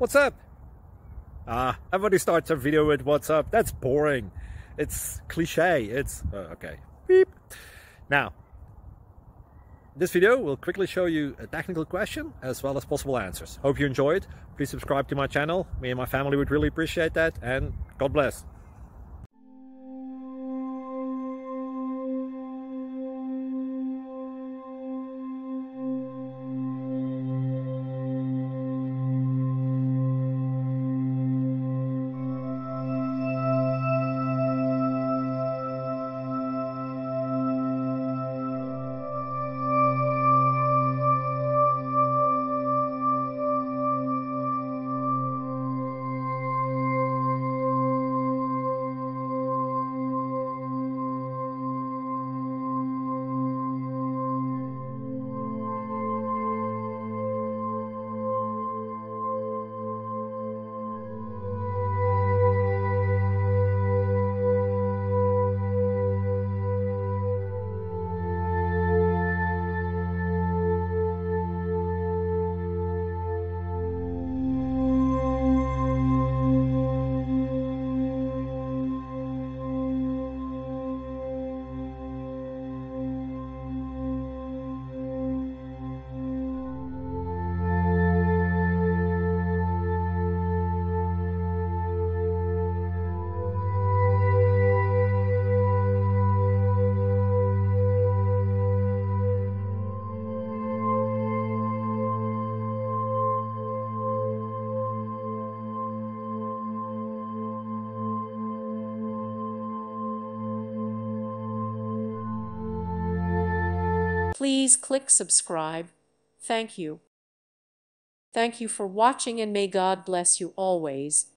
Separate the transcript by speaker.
Speaker 1: What's up? Everybody starts their video with what's up. That's boring. It's cliche. It's okay. Beep. Now, this video will quickly show you a technical question as well as possible answers. Hope you enjoyed. Please subscribe to my channel. Me and my family would really appreciate that, and God bless.
Speaker 2: Please click subscribe. Thank you. Thank you for watching, and may God bless you always.